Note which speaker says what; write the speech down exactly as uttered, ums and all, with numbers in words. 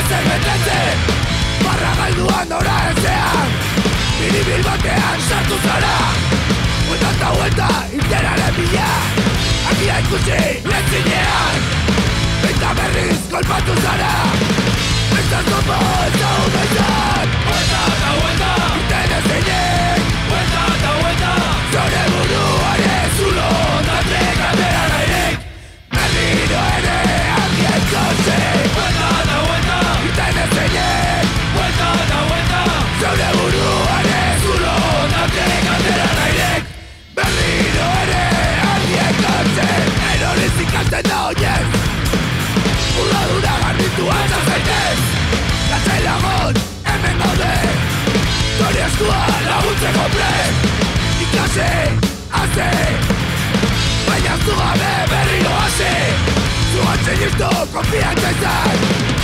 Speaker 1: zer betetzen barra galduan nora ezean biribil batean sartu zara Huelta eta huelta interaren bila Agia ikusi lentzinean Eta berriz kolpatu zara Ez da topo ez da humezan Huelta eta huelta Iten ezinik Huelta eta huelta Zore buruare zulo Dante kandera nahirik Berriro ere agia ikusi Huelta eta huelta Iten ezinik Huelta eta huelta Zore buruare zulo Dante kandera nahirik Berriro ere agia ikusi Eroriz ikasten da oinez Urradura garbitu alza zaitez Lasai lagun, hemen gaude Zori eskua laguntzeko prest Ikasi, hasi Baina zu gabe berriro hasi Zugatzen iztu konfiantza izan